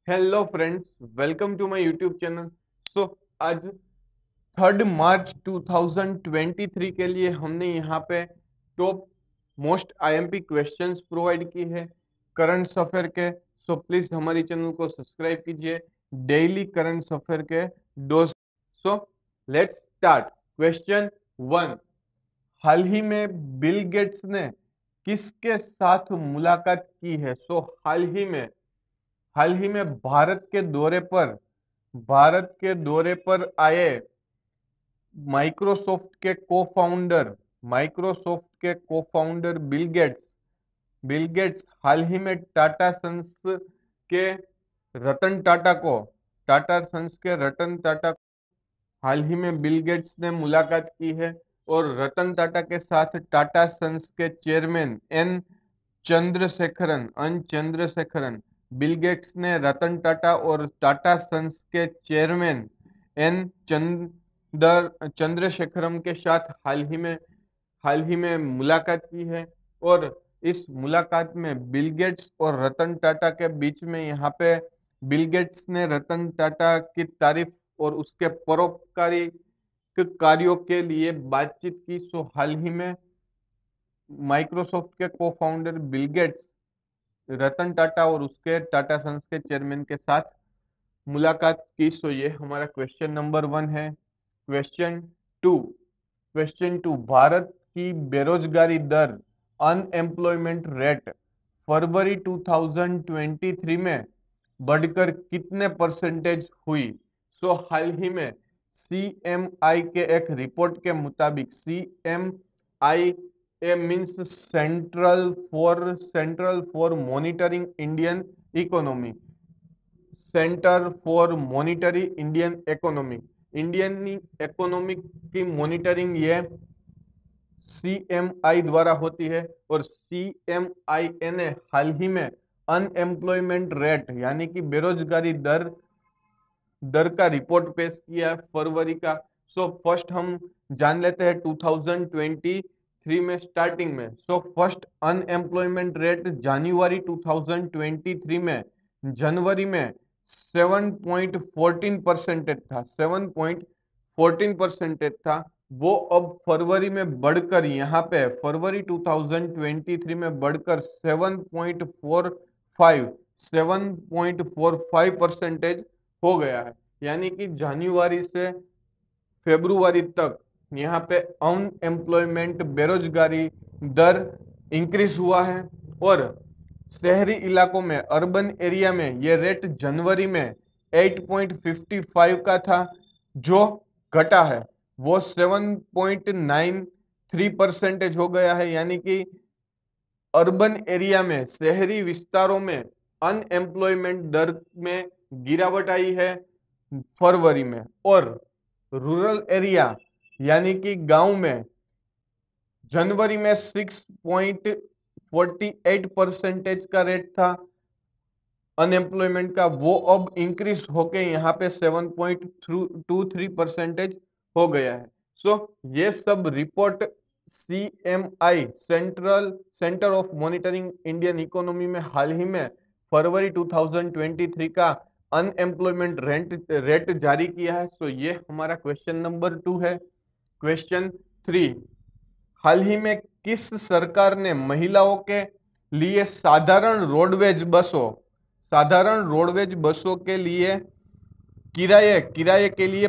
Hello friends, welcome to my YouTube channel. So आज 3 मार्च 2023 के लिए हमने यहाँ पे top most IMP questions provide की है करंट अफेयर के। सो प्लीज हमारी चैनल को सब्सक्राइब कीजिए डेली करंट अफेयर के dose. So let's start. Question 1। हाल ही में बिल गेट्स ने किसके साथ मुलाकात की है? सो हाल ही में भारत के दौरे पर आए माइक्रोसॉफ्ट के को फाउंडर बिल गेट्स हाल ही में के रतन टाटा को टाटा सन्स के रतन टाटा हाल ही में बिल गेट्स ने मुलाकात की है और रतन टाटा के साथ टाटा सन्स के chairman N Chandrasekaran Bill Gates ने रतन टाटा और टाटा सन्स के चेयरमैन एन चंद्रशेखरम के साथ हाल ही में मुलाकात की है। और इस मुलाकात में बिल गेट्स और रतन टाटा के बीच में यहाँ पे बिल गेट्स ने रतन टाटा की तारीफ और उसके परोपकारी कार्यों के लिए बातचीत की। सो हाल ही में माइक्रोसॉफ्ट के co founder Bill Gates Ratan Tata और उसके टाटा सन्स के चेयरमैन के साथ मुलाकात की। सो ये हमारा क्वेश्चन नंबर 1 है। टू क्वेश्चन टू भारत की बेरोजगारी दर अनएम्प्लॉयमेंट रेट फरवरी 2023 में बढ़कर कितने परसेंटेज हुई? सो हाल ही में सीएमआई के एक रिपोर्ट के मुताबिक CMI E means central for monitoring Indian economy centre for monitory Indian economic की मॉनिटरिंग ये सीएमआई द्वारा होती है। और सीएमआई ने हाल ही में अनएम्प्लॉयमेंट रेट यानी कि बेरोजगारी दर दर का रिपोर्ट पेश किया है फरवरी का। सो फर्स्ट हम जान लेते हैं 2023 में स्टार्टिंग में। सो फर्स्ट अनएम्प्लॉयमेंट रेट जनवरी 2023 में जनवरी में 7.14% था। वो अब फरवरी में बढ़कर यहाँ पे फरवरी 2023 में बढ़कर 7.45% हो गया है। यानी कि जनवरी से फरवरी तक यहाँ पे अनएम्प्लॉयमेंट बेरोजगारी दर इंक्रीज हुआ है। और शहरी इलाकों में अर्बन एरिया में ये रेट जनवरी में 8.55 का था जो घटा है, वो 7.93% हो गया है। यानी कि अर्बन एरिया में शहरी विस्तारों में अनएम्प्लॉयमेंट दर में गिरावट आई है फरवरी में। और रूरल एरिया यानी कि गांव में जनवरी में 6.48% का रेट था अनएम्प्लॉयमेंट का, वो अब इंक्रीज होके यहाँ पे 7.23% हो गया है। सो ये सब report CMI centre of monitoring Indian economy में हाल ही में फरवरी 2023 का अनएम्प्लॉयमेंट रेट जारी किया है। सो ये हमारा क्वेश्चन नंबर 2 है। क्वेश्चन 3। हाल ही में किस सरकार ने महिलाओं के लिए साधारण रोडवेज बसों के लिए किराए के लिए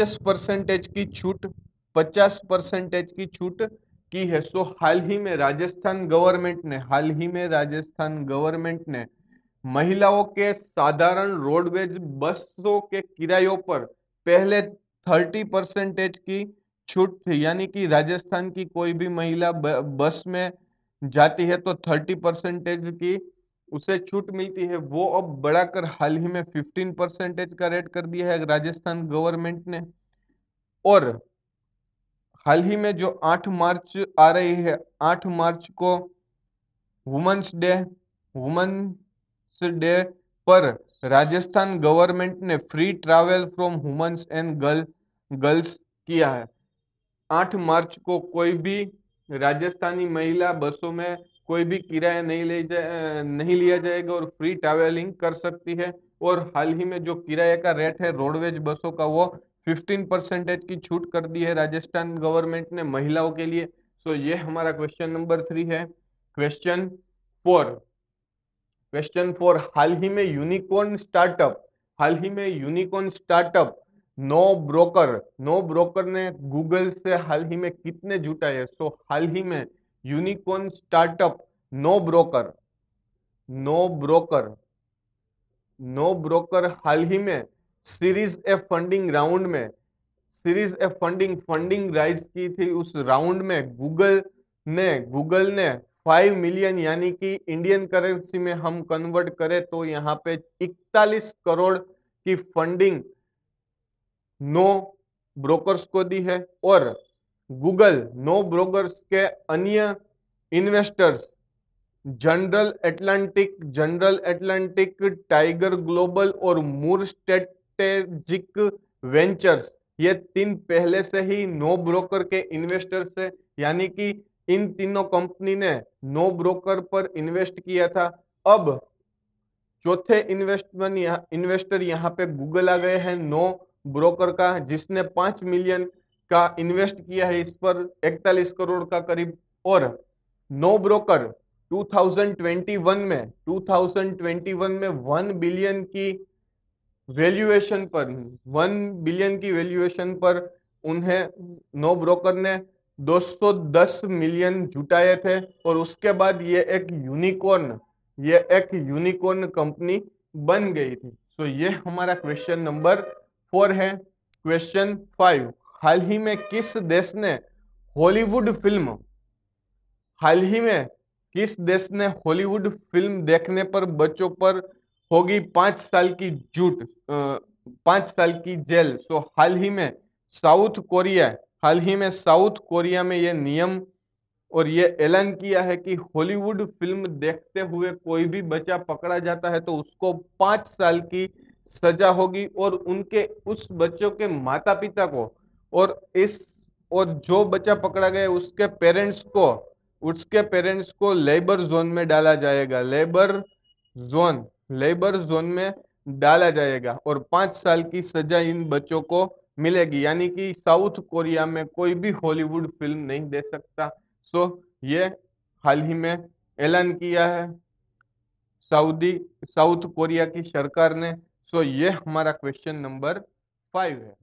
50% की छूट की है? सो हाल ही में राजस्थान गवर्नमेंट ने महिलाओं के साधारण रोडवेज बसों के किरायों पर पहले 30% की छूट थी। यानी कि राजस्थान की कोई भी महिला बस में जाती है तो 30% की उसे छूट मिलती है, वो अब बढ़ाकर हाल ही में 15% का रेट कर दिया है राजस्थान गवर्नमेंट ने। और हाल ही में जो 8 मार्च आ रही है, 8 मार्च को वुमेन्स डे वुमेन्स डे पर राजस्थान गवर्नमेंट ने free travel from women's and girls किया है। 8 मार्च को कोई भी राजस्थानी महिला बसों में कोई भी किराया नहीं लिया जाएगा और फ्री ट्रैवलिंग कर सकती है। और हाल ही में जो किराए का रेट है रोडवेज बसों का वो 15% की छूट कर दी है राजस्थान गवर्नमेंट ने महिलाओं के लिए। सो ये हमारा क्वेश्चन नंबर 3 है। क्वेश्चन 4। क्वेश्चन 4, हाल ही में यूनिकॉर्न स्टार्टअप नो ब्रोकर ने गूगल से हाल ही में कितने जुटाए? सो हाल ही में unicorn startup no broker no broker no broker हाल ही में सीरीज ए फंडिंग राउंड में सीरीज ए फंडिंग राइज की थी। उस राउंड में गूगल ने 5 मिलियन यानी कि इंडियन करेंसी में हम कन्वर्ट करें तो यहाँ पे 41 करोड़ की फंडिंग नो ब्रोकर्स को दी है। और गूगल नो ब्रोकर्स के अन्य investors General Atlantic, Tiger Global और मूर स्ट्रेटेजिक वेंचर्स, ये 3 पहले से ही नो ब्रोकर के इन्वेस्टर्स है। यानी कि इन तीनों कंपनी ने नो ब्रोकर पर इन्वेस्ट किया था। अब चौथे इन्वेस्टर यहाँ पे गूगल आ गए हैं नो ब्रोकर का, जिसने 5 मिलियन का इन्वेस्ट किया है इस पर 41 करोड़ का करीब। और नो ब्रोकर 2021 में 1 बिलियन की वैल्यूएशन पर उन्हें नो ब्रोकर ने 210 मिलियन जुटाए थे। और उसके बाद ये एक यूनिकॉर्न कंपनी बन गई थी। सो ये हमारा क्वेश्चन नंबर 4 है। क्वेश्चन 5, हाल ही में किस देश ने हॉलीवुड फिल्म हाल ही में किस देश ने हॉलीवुड फिल्म देखने पर बच्चों पर होगी 5 साल की जेल? सो हाल ही में साउथ कोरिया में ये नियम और ये ऐलान किया है कि हॉलीवुड फिल्म देखते हुए कोई भी बच्चा पकड़ा जाता है तो उसको 5 साल की सजा होगी। और उनके उस बच्चों के माता पिता को और इस और जो बच्चा पकड़ा गया है उसके पेरेंट्स को लेबर जोन में डाला जाएगा। लेबर जोन में डाला जाएगा और 5 साल की सजा इन बच्चों को मिलेगी। यानी कि साउथ कोरिया में कोई भी हॉलीवुड फिल्म नहीं देख सकता। सो ये हाल ही में ऐलान किया है साउथ कोरिया की सरकार ने। सो ये हमारा क्वेश्चन नंबर 5 है।